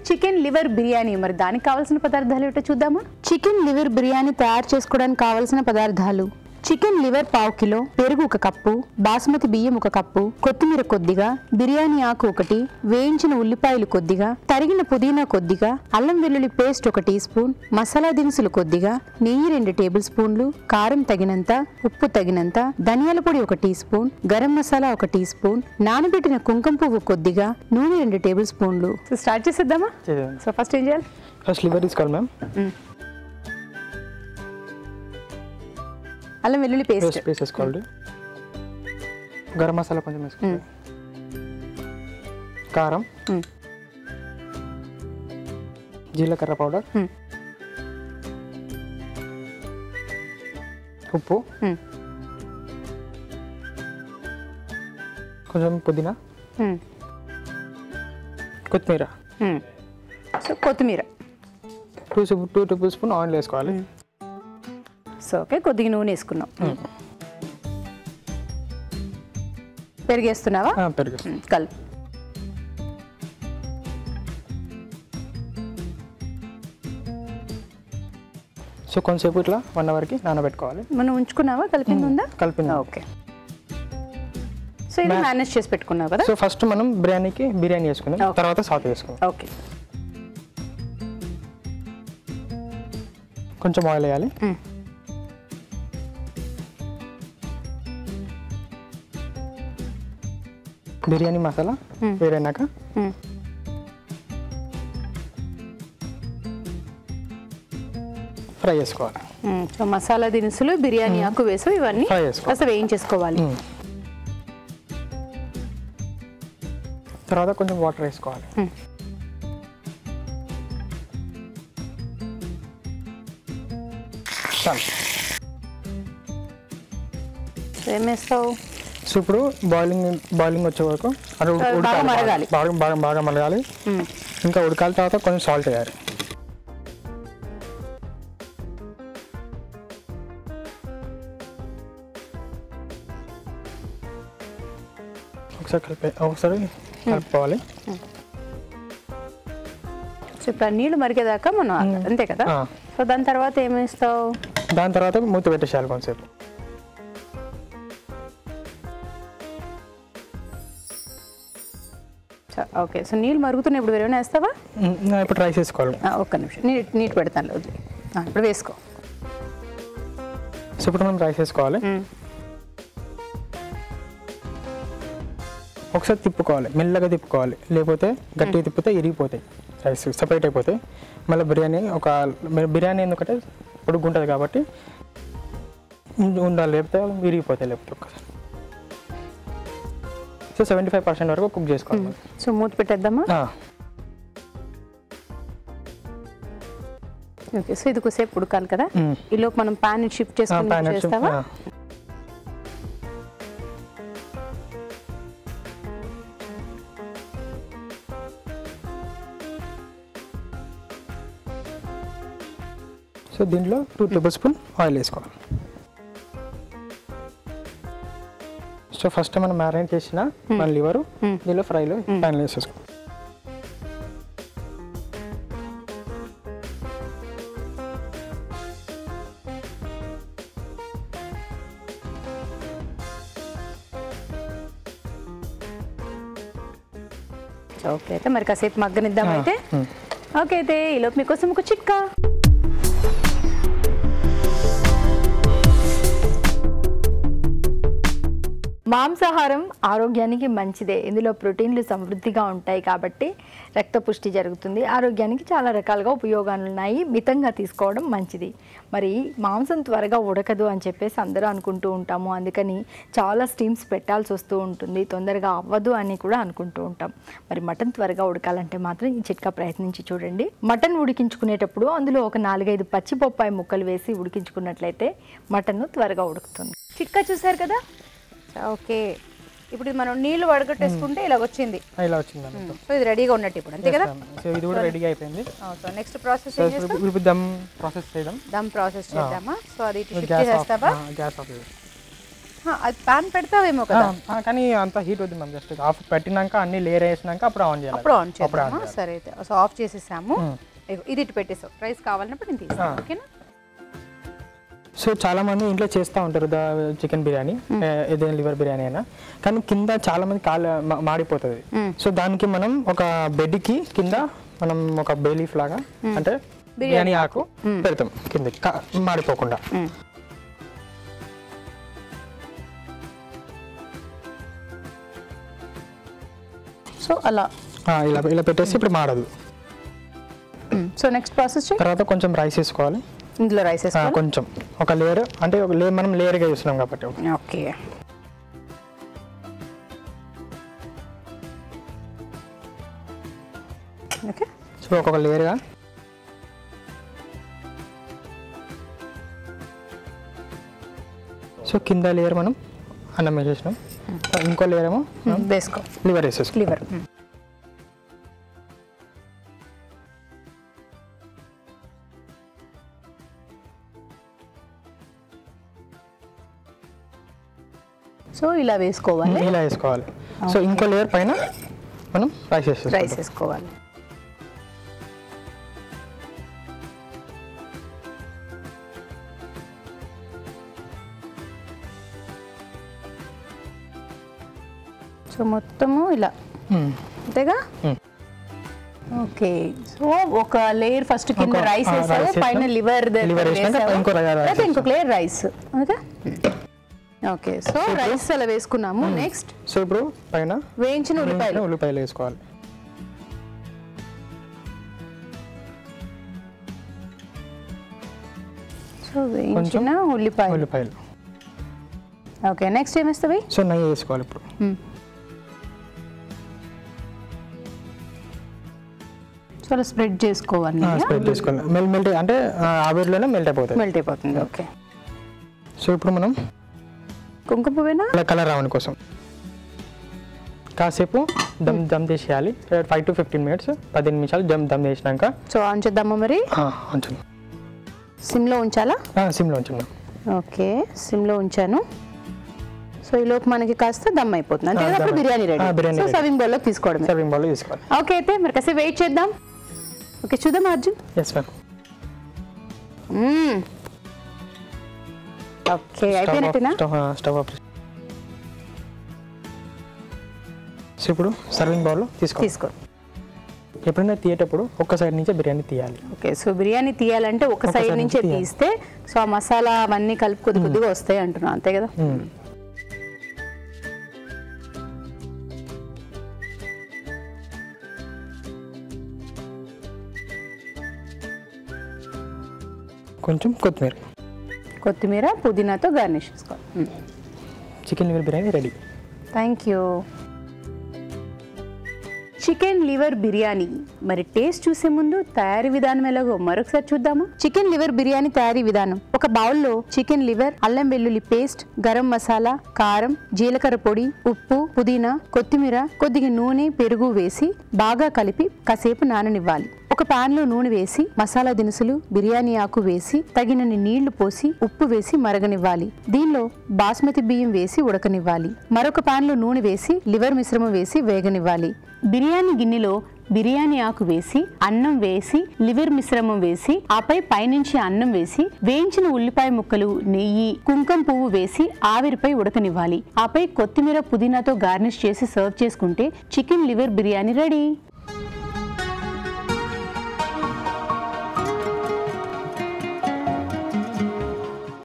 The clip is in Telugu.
Chicken liver biryani. మరి దానికి కావాల్సిన పదార్థాలు ఏమిటో చూద్దామా? చికెన్ లివర్ బిర్యానీ తయారు చేసుకోవడానికి కావాల్సిన పదార్థాలు: చికెన్ లివర్ 1/2 కిలో, పెరుగు 1 కప్పు, బాస్మతి బియ్యం 1 కప్పు, కొత్తిమీర కొద్దిగా, బిర్యానీ ఆకు 1, వేయించిన ఉల్లిపాయలు కొద్దిగా, తరిగిన పుదీనా కొద్దిగా, అల్లం వెల్లుల్లి పేస్ట్ 1 టీ స్పూన్, మసాలా దినుసులు కొద్దిగా, నెయ్యి 2 టేబుల్ స్పూన్లు, కారం తగినంత, ఉప్పు తగినంత, ధనియాల పొడి 1 teaspoon, garam masala 1 teaspoon, నానబెట్టిన కుంకుమ పువ్వు కొద్దిగా, నూనె 2 టేబుల్ స్పూన్లు. స్టార్ట్ చేసేద్దామా? సో ఫస్ట్ ఏం చేయాలి? ఫస్ట్ లివర్ తీసుకోవాలి మ్యామ్. అల్లం వెల్లుల్లి పేస్ట్ వేసుకోవాలి. గరం మసాలా కొంచెం వేసుకోవాలి. కారం, జీలకర్ర పౌడర్, ఉప్పు, కొంచెం పుదీనా, కొత్తిమీర. సో కొత్తిమీర 2 టేబుల్ స్పూన్ ఆయిల్ వేసుకోవాలి. సో ఓకే, కొద్దిగా నూనె వేసుకున్నాం. పెరిగేస్తున్నావా? పెరుగు కలుపు. సో కొంచెంసేపు ఇట్లా 1 అవర్కి నానబెట్టుకోవాలి. మనం ఉంచుకున్నావా? కలిపింది ఉందా? కలిపింది. ఓకే. సో ఇది మేనేజ్ చేసి పెట్టుకున్నావు కదా? సో ఫస్ట్ మనం బిర్యానీ వేసుకుందాం, తర్వాత సాల్ట్ వేసుకుందాం. ఓకే. కొంచెం ఆయిల్ వేయాలి. బిర్యానీ మసాలా వేరైనాక ఫ్రై చేసుకోవాలి. సో మసాలా దినుసులు, బిర్యానీ ఆకు వేసి ఇవన్నీ కాస్త వేయించేసుకోవాలి. తర్వాత కొంచెం వాటర్ వేసుకోవాలి. ఏమేస్తావు? సో ఇప్పుడు బాయిలింగ్ వచ్చే వరకు బాగా మరగాలి. ఇంకా ఉడకాలి. తర్వాత కొంచెం సాల్ట్ వేయాలి. ఒకసారి కలుపుకోవాలి. సో ఇప్పుడు నీళ్ళు మరిగేదాకా మనం అంతే కదా? సో దాని తర్వాత ఏమేస్తావు? దాని తర్వాత మూత పెట్టేసేయాలి కొంచెంసేపు. ఓకే. సో నీళ్ళు మరుగుతున్నాయి. ఇప్పుడు వేరేమైనా వేస్తావా? ఇప్పుడు రైస్ వేసుకోవాలి. ఒక్క నిమిషం నీట్ పెడతాను. వదిలే. ఇప్పుడు వేసుకో. సో ఇప్పుడు మనం రైస్ వేసుకోవాలి. ఒకసారి తిప్పుకోవాలి, మెల్లగా తిప్పుకోవాలి. లేకపోతే గట్టిగా తిప్పితే ఇరిగిపోతాయి, రైస్ సపరేట్ అయిపోతాయి. మళ్ళీ బిర్యానీ ఎందుకంటే పొడుగుంటుంది కాబట్టి ఉండాలి, లేకపోతే విరిగిపోతాయి. లేకపోతే ఒక్కసారి సో 75% వరకు కుక్ చేసుకోవాలి. సో మూత పెట్టేద్దామా? ఓకే. సో ఇది కొద్దిసేపు ఉడకాలి కదా? ఈలోపు మనం ప్యాన్ షిఫ్ట్ చేసుకుని చేస్తావా? సో దీంట్లో 2 టేబుల్ స్పూన్ ఆయిల్ వేసుకోవాలి. సో ఫస్ట్ మనం మ్యారినేట్ చేసిన మన లివర్ దీనిలో ఫ్రైలో ప్యాన్లో వేసేసుకోవాలి. ఓకే. అయితే మరి కాసేపు మగ్గనిద్దాం. అయితే ఓకే. అయితే ఈలోపు మీకోసం ఒక చిట్కా. మాంసాహారం ఆరోగ్యానికి మంచిదే. ఇందులో ప్రోటీన్లు సమృద్ధిగా ఉంటాయి కాబట్టి రక్తపుష్టి జరుగుతుంది. ఆరోగ్యానికి చాలా రకాలుగా ఉపయోగాలు ఉన్నాయి. మితంగా తీసుకోవడం మంచిది. మరి మాంసం త్వరగా ఉడకదు అని చెప్పేసి అందరూ అనుకుంటూ ఉంటాము. అందుకని చాలా స్టీమ్స్ పెట్టాల్సి వస్తూ ఉంటుంది. తొందరగా అవ్వదు అని కూడా అనుకుంటూ ఉంటాం. మరి మటన్ త్వరగా ఉడకాలంటే మాత్రం ఈ చిట్కా ప్రయత్నించి చూడండి. మటన్ ఉడికించుకునేటప్పుడు అందులో ఒక 4-5 పచ్చి బొప్పాయి ముక్కలు వేసి ఉడికించుకున్నట్లయితే మటన్ త్వరగా ఉడుకుతుంది. చిట్కా చూసారు కదా? ఓకే. ఇప్పుడు మనం నీళ్లు వడగట్టేసుకుంటే ఇలా వచ్చింది. సో ఇది రెడీగా ఉన్నట్టు ఇప్పుడు, అంతే కదా? సో ఇది కూడా రెడీగా అయిపోయింది. సో నెక్స్ట్ ప్రాసెస్ ఏం చేస్తాం? ఇప్పుడు దమ్ ప్రాసెస్ చేద్దామా? సో అది షిఫ్ట్ చేస్తావా? Gas off. అది పాన్ పెడతావేమో కదా. కానీ అంత హీట్ వద్దు మ్యామ్, జస్ట్ ఆఫ్ పెట్టినాక అన్ని లేయర్ వేసినాక అప్పుడు ఆన్ చేయాలి. అప్పుడు ఆన్ చేద్దామా? సరే అయితే సో ఆఫ్ చేసేసాము. ఇది ఇటు పెట్టేసావు, రైస్ కావాలన్నప్పుడు నేను తీస్తాను. ఓకేనా? సో చాలా మంది ఇంట్లో చేస్తూ ఉంటారు చికెన్ బిర్యానీ, ఏదైనా లివర్ బిర్యానీ అయినా, కానీ కింద చాలా మంది మాడిపోతుంది. సో దానికి మనం ఒక బెడ్కి కింద మనం ఒక బే లీఫ్ లాగా అంటే బిర్యానీ ఆకు పెడతాం కిందకి మాడిపోకుండా. సో అలా ఇలా ఇలా పెట్టేసి ఇప్పుడు మాడదు. సో నెక్స్ట్ ప్రాసెస్ తర్వాత కొంచెం రైస్ వేసుకోవాలి. ఇందులో రైస్ వేసుకోవాలి కొంచెం, ఒక లేయర్, అంటే ఒక లేయర్ మనం లేయర్గా చూస్తున్నాం కాబట్టి. ఓకే. ఓకే, సో ఒక్కొక్క లేయర్గా. సో కింద లేయర్ మనం అన్నం వేసేసినాం, ఇంకో లేయర్ ఏమో వేసుకో లివర్ వేసేసుకో. లివర్ సో ఇలా వేసుకోవాలి. ఇలా వేసుకోవాలి. సో ఇంకో లేయర్ పైన మనం రైస్ వేసుకోవాలి. సో మొత్తము ఇలా అంతేగా. ఓకే, సో ఒక లేయర్ ఫస్ట్ కింద రైస్ వేసావు, పైన లివర్ ఇంకొక layer rice. Okay, so rice అలా వేసుకున్నాము. నెక్స్ట్ సో ఇప్పుడు పైన వేయించిన ఉల్లిపాయలు వేసుకోవాలి. సో వేయించిన ఉల్లిపాయలు. ఓకే, నెక్స్ట్ ఏం వేస్తావి? సో నెయ్యి వేసుకోవాలి ఇప్పుడు. సో అలా స్ప్రెడ్ చేసుకోవాలి. మెల్ట్ అంటే ఆవిరిలోనే మెల్ట్ అయిపోతుంది. ఓకే, సో ఇప్పుడు మనం కుంకుమ పువ్వేనా కలర్ రావడం కోసం కాసేపు దమ్ చేసేయాలి. 5 to 15 minutes, 15 నిమిషాలు దమ్ చేసినాక సో ఆన్ చేద్దామా మరి? ఉంచండి. సిమ్లో ఉంచాలా? సిమ్లో ఉంచండి. ఓకే, సిమ్లో ఉంచాను. సో ఈ లోపు మనకి కాస్త దమ్ అయిపోతుంది అంతే కదా. బిర్యానీ రెడీ. సో సర్వింగ్ బౌల్లోకి తీసుకోవాలి. ఓకే, అయితే మరి కాసేపు వెయిట్ చేద్దాం. ఓకే, చూద్దాం అర్జున్. Yes ma'am. ఓకే, అయిపోయినట్టేనా? Stove off. సో ఇప్పుడు సర్వింగ్ బౌల్లో తీసుకో. ఎప్పుడైనా తీయేటప్పుడు ఒక్క సైడ్ నుంచే బిర్యానీ తీయాలి. ఓకే, సో బిర్యానీ తీయాలంటే ఒక సైడ్ నుంచే తీస్తే సో ఆ మసాలా అవన్నీ కలిపి కొద్దిగా వస్తాయి అంటున్నా, అంతే కదా. కొంచెం కొత్తిమీర పుదీనాతో గార్నిష్ చేసుకోవాలి. Chicken liver biryani ready. Thank you. Chicken liver biryani మరి టేస్ట్ చూసే ముందు తయారీ విధానం ఎలాగో మరొకసారి చూద్దామా? చికెన్ లివర్ బిర్యానీ తయారీ విధానం: ఒక బౌల్లో చికెన్ లివర్, అల్లం వెల్లుల్లి పేస్ట్, గరం మసాలా, కారం, జీలకర్ర పొడి, ఉప్పు, పుదీనా, కొత్తిమీర, కొద్దిగా నూనె, పెరుగు వేసి బాగా కలిపి కాసేపు నాననివ్వాలి. ఒక పాన్ లో నూనె వేసి మసాలా దినుసులు, బిర్యానీ ఆకు వేసి తగినన్ని నీళ్లు పోసి ఉప్పు వేసి మరగనివ్వాలి. దీనిలో బాస్మతి బియ్యం వేసి ఉడకనివ్వాలి. మరొక పాన్ లో నూనె వేసి లివర్ మిశ్రమం వేసి వేగనివ్వాలి. బిర్యానీ గిన్నెలో బిర్యానీ ఆకు వేసి అన్నం వేసి లివర్ మిశ్రమం వేసి ఆపై పైనుంచి అన్నం వేసి వేయించిన ఉల్లిపాయ ముక్కలు, నెయ్యి, కుంకుమ పువ్వు వేసి ఆవిరిపై ఉడకనివ్వాలి. ఆపై కొత్తిమీర పుదీనాతో గార్నిష్ చేసి సర్వ్ చేసుకుంటే చికెన్ లివర్ బిర్యానీ రెడీ.